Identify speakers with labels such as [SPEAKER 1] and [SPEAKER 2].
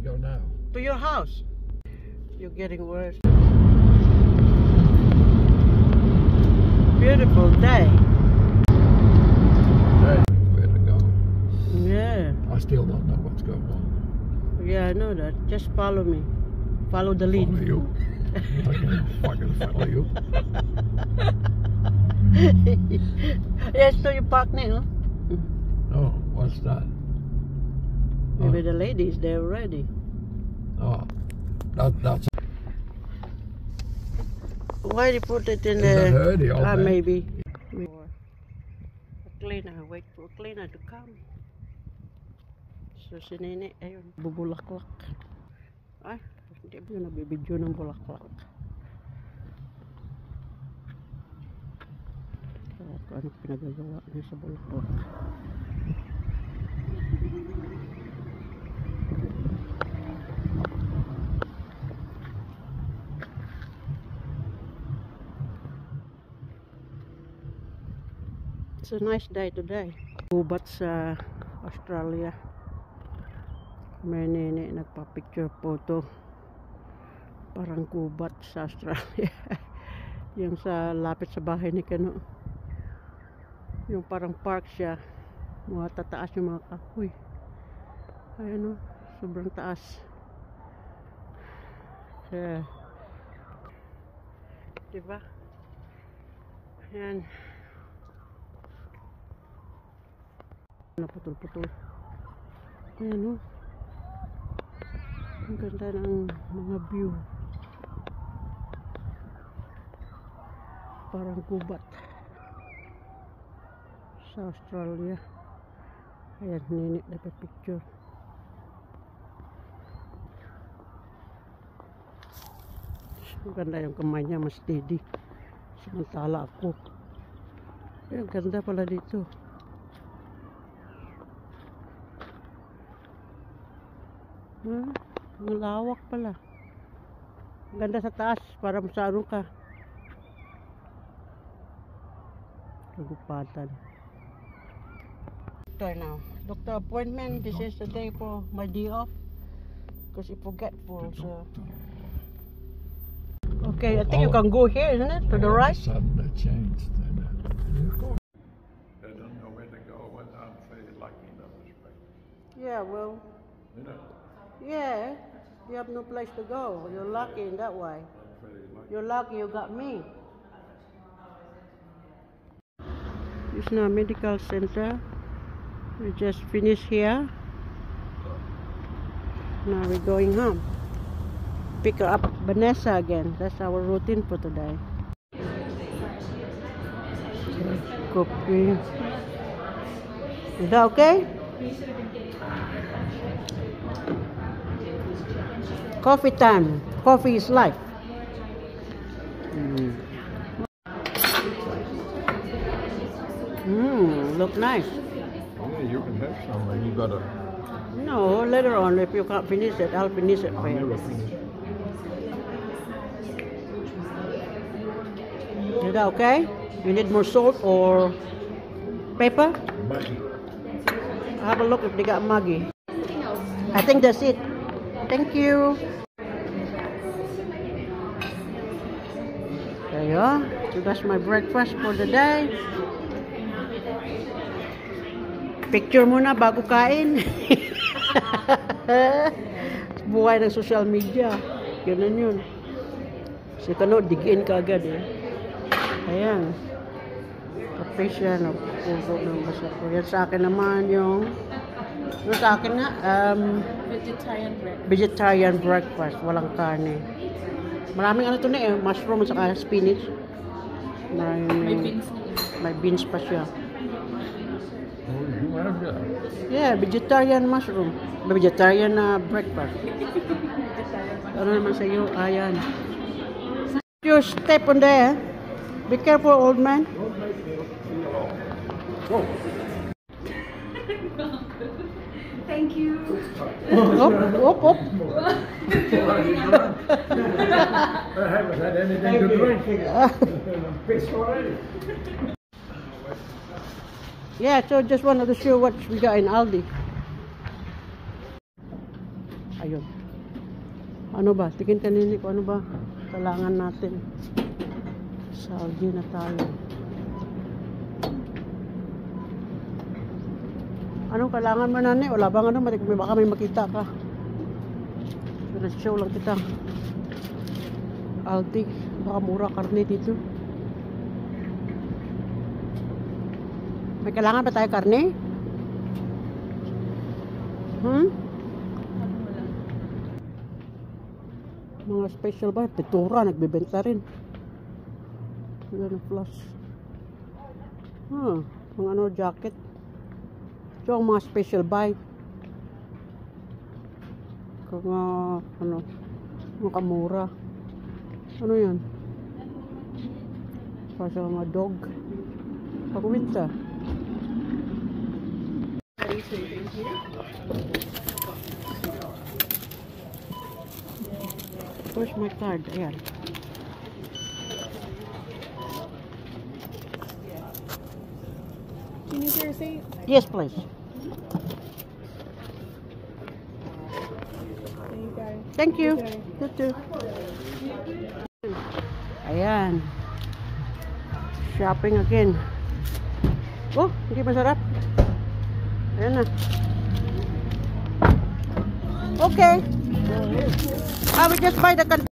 [SPEAKER 1] go now?
[SPEAKER 2] To your house. You're getting worse. Beautiful day.
[SPEAKER 1] Hey, where to go?
[SPEAKER 2] Yeah.
[SPEAKER 1] I still don't know what's going on.
[SPEAKER 2] Yeah, I know that. Just follow me. Follow the lead.
[SPEAKER 1] Follow you? I'm not gonna fucking follow you.
[SPEAKER 2] Yes, so you park now.
[SPEAKER 1] Oh, what's that?
[SPEAKER 2] Maybe the ladies there already.
[SPEAKER 1] Oh, that's.
[SPEAKER 2] Why you put it in
[SPEAKER 1] Is
[SPEAKER 2] the?
[SPEAKER 1] that Herdy all day?
[SPEAKER 2] Maybe. A cleaner. Wait for a cleaner to come. So si Nene, ayun, bubulaklak. Ay, hindi mo nabibidyo ng bulaklak. Kung ano pinagagawa niya sa bulaklak. It's a nice day today. Gubat sa Australia. May nene nagpa-picture photo. Parang gubat sa Australia. Yung sa lapit sa bahay ni Kano. Yung parang park siya. Mga tataas yung mga kahoy. Ayan o. Sobrang taas. Yeah. Diba? Ayan. Naputol-putol. Ayan o. Ang ganda ng mga view. Parang gubat sa Australia. Ayan, Nene dapat picture. Ang ganda yung kamay niya, mas steady. Samantala ako. Ayan, ganda pala dito. Ang lawak pala. Ang ganda sa taas para masarong ka. Kagupatan. Doctor now. Doctor appointment. This is the day for my day off. Because I'm forgetful. So. Okay, I think you can go here, isn't it? To the right.
[SPEAKER 1] Suddenly they changed. They don't know where to go when I'm very lucky in that respect.
[SPEAKER 2] Yeah, well.
[SPEAKER 1] You know,
[SPEAKER 2] Yeah. You have no place to go. You're lucky in that way.
[SPEAKER 1] I'm very lucky.
[SPEAKER 2] You're lucky you got me. It's now medical center. We just finished here. Now we're going home. Pick up Vanessa again. That's our routine for today. Coffee. Is that okay? Coffee time. Coffee is life. Look nice.
[SPEAKER 1] Yeah, you can have some. You gotta.
[SPEAKER 2] No, later on, if you can't finish it, I'll finish it for you.
[SPEAKER 1] Never finish.
[SPEAKER 2] Is that okay? You need more salt or pepper?
[SPEAKER 1] Maggie.
[SPEAKER 2] Have a look if they got Maggi. I think that's it. Thank you. There you are. So that's my breakfast for the day. Picture muna bago kain. Buhay ng social media. Ganun yun. Si Kano, digin ka agad eh. Ayan. Kape siya. Puso ng basa ko. Yan sa akin naman yung sa akin nga, vegetarian breakfast. Walang karne. Maraming ano ito na eh. Mushroom at saka spinach. May beans pa siya.
[SPEAKER 1] Oh, you have that?
[SPEAKER 2] Yeah, vegetarian mushroom. Vegetarian breakfast. Ano naman sa iyo? Ayan. You step on there. Be careful, old man.
[SPEAKER 1] Whoa.
[SPEAKER 3] Thank you.
[SPEAKER 2] Op.
[SPEAKER 1] I haven't had anything to drink. Fish already.
[SPEAKER 2] Yeah, so just wanted to show what we got in Aldi. Ayun. Ano ba? Tingin kanini ko ano ba kailangan natin. Saudi na tayo. Anong kailangan mo nani? Wala bang ano? Baka may makita ka. Show lang kita. Aldi. Baka mura karne dito. May kailangan pa tayo karne? Mga special ba? Pitura, nagbibenta rin. Ganun plus. Mga ano, jacket. Ito ang mga special buy. Kung ano, makamura. Ano yan? Para sa mga dog. Pagwinta. Where's my card? Ayan.
[SPEAKER 3] Do you need your receipt?
[SPEAKER 2] Yes, please.
[SPEAKER 3] Thank you, guys.
[SPEAKER 2] Thank you. You too. Ayan. Shopping again. Oh, hindi masarap. Ayan na. Okay. I will just buy the